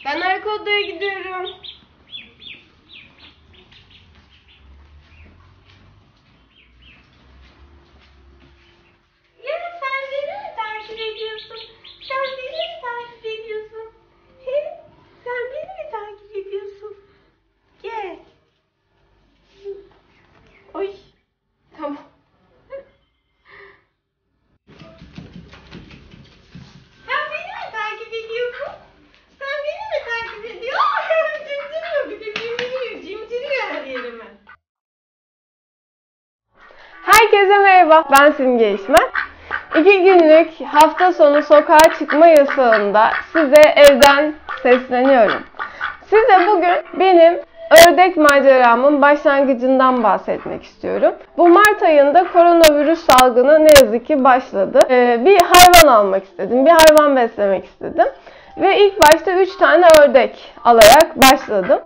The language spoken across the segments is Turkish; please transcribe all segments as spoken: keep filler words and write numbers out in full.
Ben arka odaya gidiyorum. Ya sen beni mi takip ediyorsun? Sen beni mi takip ediyorsun? He? Sen beni mi takip ediyorsun? Gel. Oy. Tamam. Sen beni mi takip ediyorsun? Sen beni mi takip ediyorsun? Cimciriyor bir de cimciriyor. Cimciriyor her yerime. Herkese merhaba. Ben Simge İşmen. İki günlük hafta sonu sokağa çıkma yasağında size evden sesleniyorum. Size bugün benim ördek maceramın başlangıcından bahsetmek istiyorum. Bu Mart ayında koronavirüs salgını ne yazık ki başladı. Ee, bir hayvan almak istedim, bir hayvan beslemek istedim. Ve ilk başta üç tane ördek alarak başladım.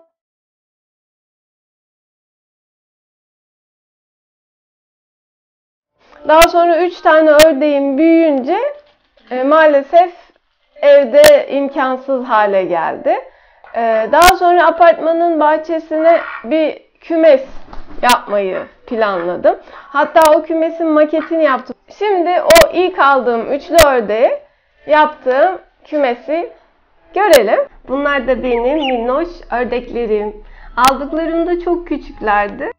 Daha sonra üç tane ördeğim büyüyünce e, maalesef evde imkansız hale geldi. E, daha sonra apartmanın bahçesine bir kümes yapmayı planladım. Hatta o kümesin maketini yaptım. Şimdi o ilk aldığım üçlü ördeği yaptığım kümesi görelim. Bunlar da benim minnoş ördeklerim. Aldıklarımda çok küçüklerdi.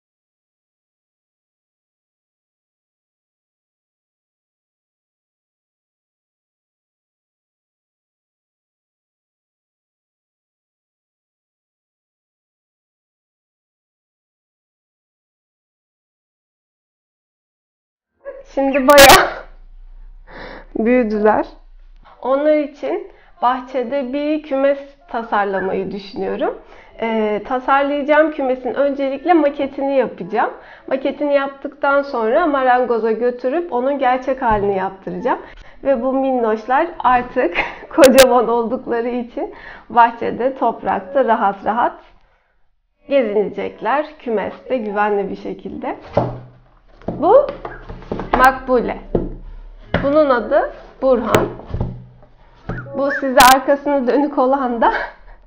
Şimdi bayağı büyüdüler. Onlar için bahçede bir kümes tasarlamayı düşünüyorum. Ee, tasarlayacağım kümesin öncelikle maketini yapacağım. Maketini yaptıktan sonra marangoza götürüp onun gerçek halini yaptıracağım. Ve bu minnoşlar artık kocaman oldukları için bahçede, toprakta rahat rahat gezinecekler. Kümeste güvenli bir şekilde. Bu Makbule. Bunun adı Burhan. Bu size arkasını dönük olan da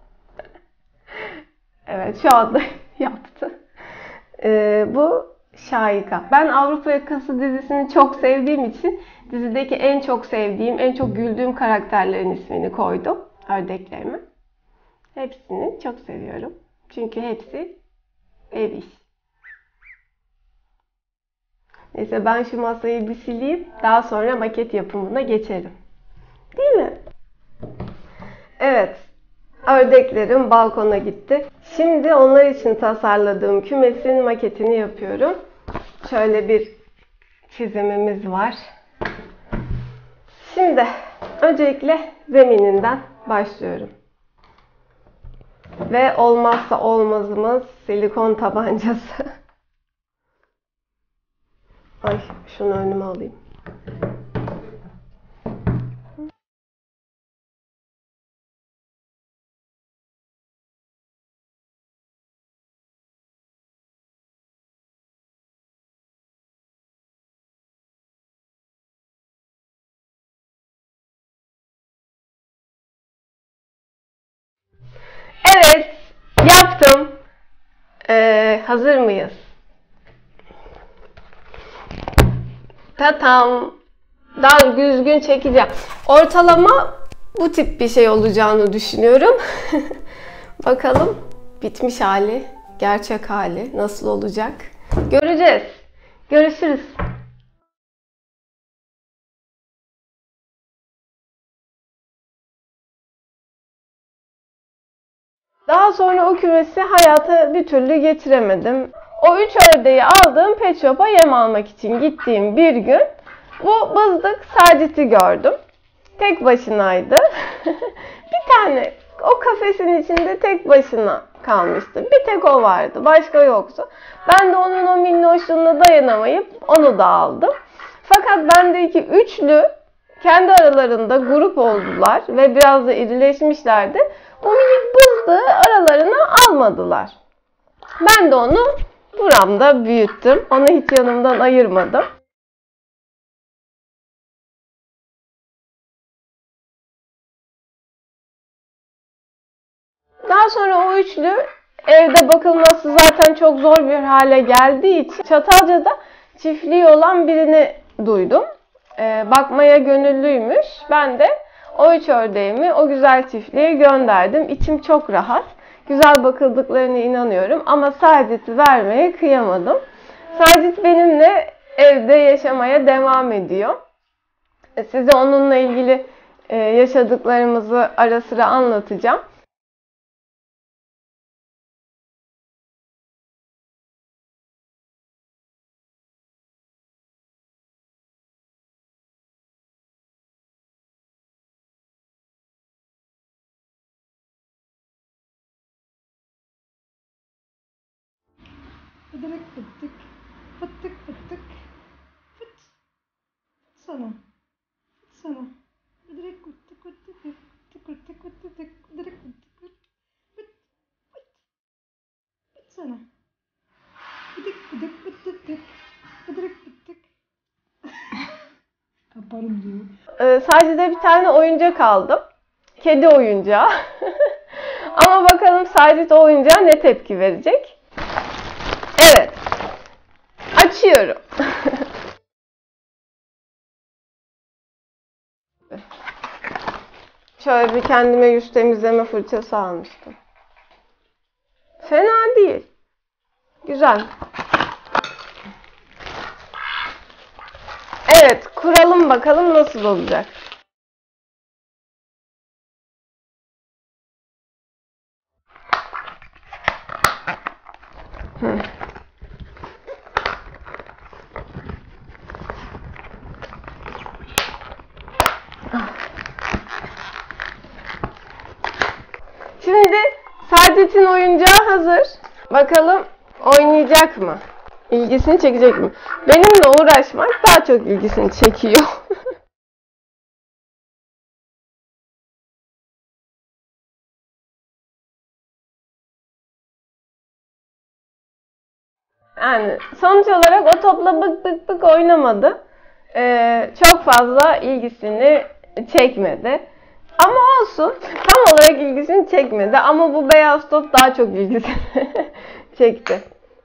evet şu anda yaptı. Ee, bu Şahika. Ben Avrupa Yakası dizisini çok sevdiğim için dizideki en çok sevdiğim, en çok güldüğüm karakterlerin ismini koydum ördeklerime. Hepsini çok seviyorum. Çünkü hepsi ev iş. Neyse ben şu masayı bir sileyim. Daha sonra maket yapımına geçelim. Değil mi? Evet. Ördeklerim balkona gitti. Şimdi onlar için tasarladığım kümesin maketini yapıyorum. Şöyle bir çizimimiz var. Şimdi öncelikle zemininden başlıyorum. Ve olmazsa olmazımız silikon tabancası. Ay şunu önüme alayım. Evet, yaptım. Ee, hazır mıyız? Tatam. Daha düzgün çekeceğim. Ortalama bu tip bir şey olacağını düşünüyorum. Bakalım bitmiş hali, gerçek hali nasıl olacak? Göreceğiz. Görüşürüz. Daha sonra o kümesi hayata bir türlü getiremedim. O üç ördeği aldığım pet shop'a yem almak için gittiğim bir gün bu bızdık Sacit'i gördüm. Tek başınaydı. Bir tane o kafesin içinde tek başına kalmıştı. Bir tek o vardı. Başka yoktu. Ben de onun o minnoşluğuna dayanamayıp onu da aldım. Fakat bendeki üçlü kendi aralarında grup oldular ve biraz da irileşmişlerdi. Bu minik bızdığı aralarına almadılar. Ben de onu buramda büyüttüm. Onu hiç yanımdan ayırmadım. Daha sonra o üçlü evde bakılması zaten çok zor bir hale geldiği için Çatalca'da çiftliği olan birini duydum. Ee, bakmaya gönüllüymüş. Ben de o üç ördeğimi o güzel çiftliğe gönderdim. İçim çok rahat. Güzel bakıldıklarına inanıyorum ama Sacit'i vermeye kıyamadım. Sacit benimle evde yaşamaya devam ediyor. Size onunla ilgili yaşadıklarımızı ara sıra anlatacağım. Fıdırık fıttık, fıttık fıttık, fıt, fıt sana, fıt sana, fıdırık fıttık fıttık, fıttık fıttık fıttık, fıdırık fıttık fıt, fıt, fıt, fıt sana, fıdık fıdık fıttık fıt, fıdırık fıttık. Kaparım diyor. Ee, sadece bir tane oyuncak aldım. Kedi oyuncağı. Ama bakalım Sacit o oyuncağa ne tepki verecek? Evet. Açıyorum. Şöyle bir kendime yüz temizleme fırçası almıştım. Fena değil. Güzel. Evet, kuralım bakalım nasıl olacak. Hı. Şimdi Sacit'in oyuncağı hazır. Bakalım oynayacak mı? İlgisini çekecek mi? Benimle uğraşmak daha çok ilgisini çekiyor. Yani sonuç olarak o topla bık bık bık oynamadı. Ee, çok fazla ilgisini çekmedi. Ama olsun. Tam olarak ilgisini çekmedi. Ama bu beyaz top daha çok ilgisini çekti.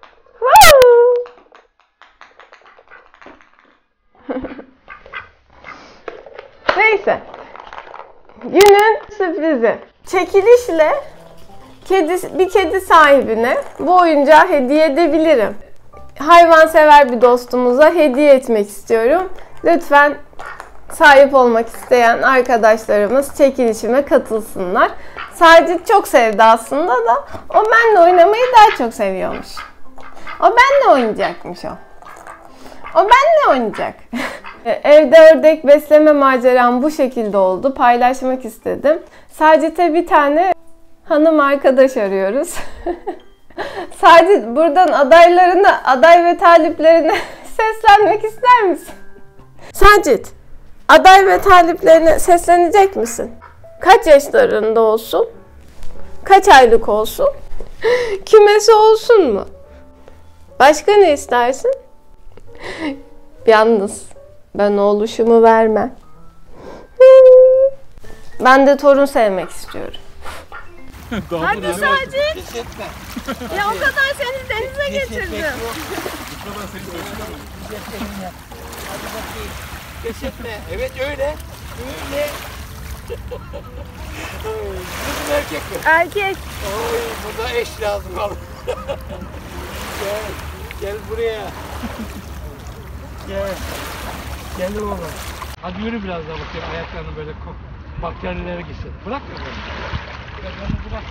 Neyse. Günün sürprizi. Çekilişle kedi, bir kedi sahibine bu oyuncağı hediye edebilirim. Hayvansever bir dostumuza hediye etmek istiyorum. Lütfen sahip olmak isteyen arkadaşlarımız çekilişime katılsınlar. Sacit çok sevdi aslında da o benimle oynamayı daha çok seviyormuş. O benimle oynayacakmış o. O benimle oynayacak. Evde ördek besleme maceram bu şekilde oldu. Paylaşmak istedim. Sacit'e bir tane hanım arkadaş arıyoruz. Sacit, buradan adaylarına, aday ve taliplerine seslenmek ister misin? Sacit, aday ve taliplerine seslenecek misin? Kaç yaşlarında olsun? Kaç aylık olsun? Kümesi olsun mu? Başka ne istersin? Yalnız ben oğluşumu vermem. Ben de torun sevmek istiyorum. Hadi Sacit. Ya o kadar seni denize getirdim. Pes etme. Evet öyle. Öyle. Kız mı erkek mi? Erkek. Oy, burada eş lazım oğlum. Gel. Gel buraya. Gel. Gel oğlum. Hadi yürü biraz daha bakayım. Ayaklarını böyle kok. Bakterilere gitsin. Bırak ya böyle. Biraz onu bırak.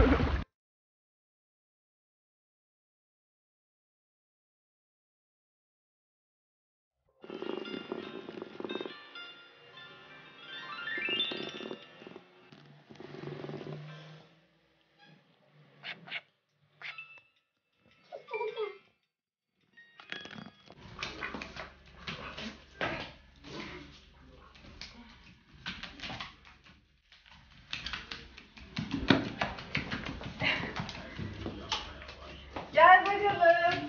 Gel bakalım.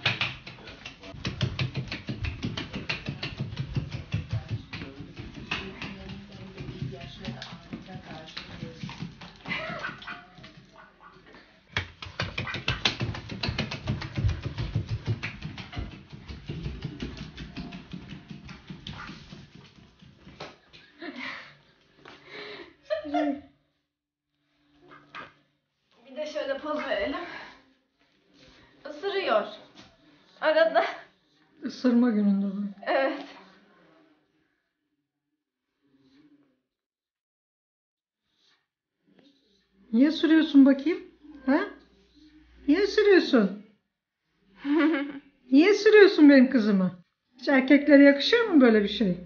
Bir de şöyle poz verelim. Isırıyor. Arada. Isırma gününde bu. Evet. Niye sürüyorsun bakayım? Ha? Niye sürüyorsun? Niye sürüyorsun benim kızımı? Hiç erkeklere yakışıyor mu böyle bir şey?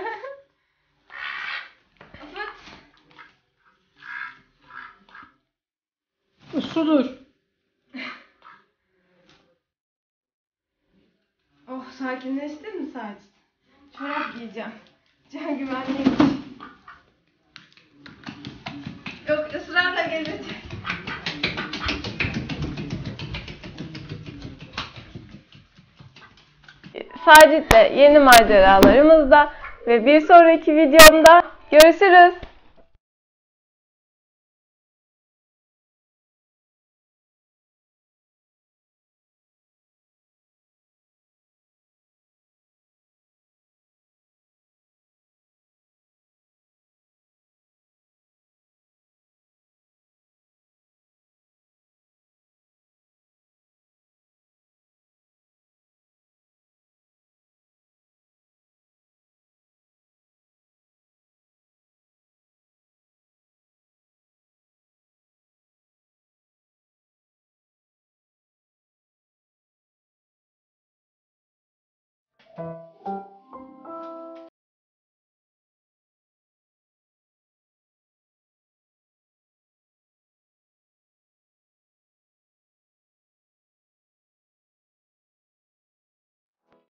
Usulur. Oh, sakinleştin mi Sacit? Çorap giyeceğim. Can güvenliği için. Yok, ısrarla gelecek. Sacit'le yeni maceralarımızda ve bir sonraki videomda görüşürüz.